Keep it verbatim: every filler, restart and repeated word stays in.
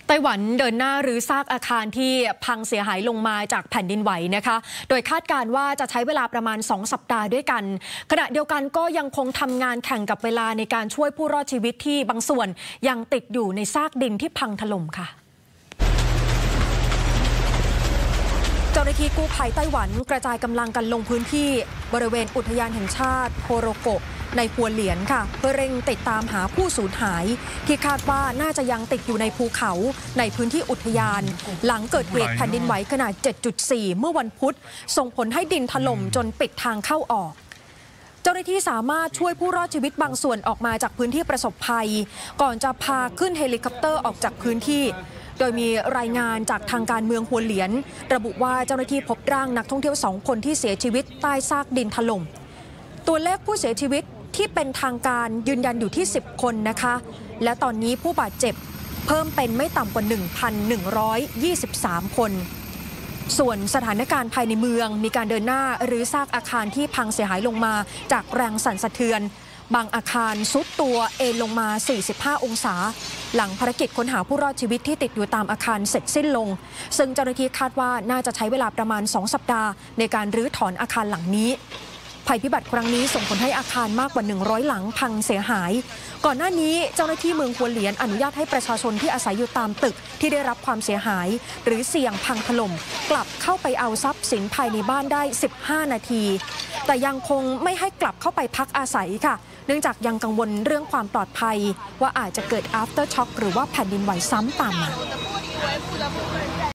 ไต้หวันเดินหน้ารื้อซากอาคารที่พังเสียหายลงมาจากแผ่นดินไหวนะคะโดยคาดการณ์ว่าจะใช้เวลาประมาณสองสัปดาห์ด้วยกันขณะเดียวกันก็ยังคงทำงานแข่งกับเวลาในการช่วยผู้รอดชีวิตที่บางส่วนยังติดอยู่ในซากดินที่พังถล่มค่ะเจ้าหน้าที่กู้ภัยไต้หวันกระจายกำลังกันลงพื้นที่บริเวณอุทยานแห่งชาติโคโรโกะในพัวเหลียนค่ะเพื่อเร่งติดตามหาผู้สูญหายที่คาดว่าน่าจะยังติดอยู่ในภูเขาในพื้นที่อุทยานหลังเกิดเหตุแผ่นดินไหวขนาด เจ็ดจุดสี่ เมื่อวันพุธส่งผลให้ดินถล่มจนปิดทางเข้าออกเจ้าหน้าที่สามารถช่วยผู้รอดชีวิตบางส่วนออกมาจากพื้นที่ประสบภัยก่อนจะพาขึ้นเฮลิคอปเตอร์ออกจากพื้นที่โดยมีรายงานจากทางการเมืองฮัวเหลียนระบุว่าเจ้าหน้าที่พบร่างนักท่องเที่ยวสองคนที่เสียชีวิตใต้ซากดินถล่มตัวเลขผู้เสียชีวิตที่เป็นทางการยืนยันอยู่ที่สิบคนนะคะและตอนนี้ผู้บาดเจ็บเพิ่มเป็นไม่ต่ำกว่า หนึ่งพันหนึ่งร้อยยี่สิบสาม คนส่วนสถานการณ์ภายในเมืองมีการเดินหน้ารื้อซากอาคารที่พังเสียหายลงมาจากแรงสั่นสะเทือนบางอาคารซุดตัวเอนลงมาสี่สิบห้าองศาหลังภารกิจค้นหาผู้รอดชีวิตที่ติดอยู่ตามอาคารเสร็จสิ้นลงซึ่งเจ้าหน้าที่คาดว่าน่าจะใช้เวลาประมาณสองสัปดาห์ในการรื้อถอนอาคารหลังนี้ภัยพิบัติครั้งนี้ส่งผลให้อาคารมากกว่าหนึ่งร้อยหลังพังเสียหายก่อนหน้านี้เจ้าหน้าที่เมืองฮัวเหลียนอนุญาตให้ประชาชนที่อาศัยอยู่ตามตึกที่ได้รับความเสียหายหรือเสี่ยงพังถล่มกลับเข้าไปเอาทรัพย์สินภายในบ้านได้สิบห้านาทีแต่ยังคงไม่ให้กลับเข้าไปพักอาศัยค่ะเนื่องจากยังกังวลเรื่องความปลอดภัยว่าอาจจะเกิด after shock หรือว่าแผ่นดินไหวซ้ำตามมา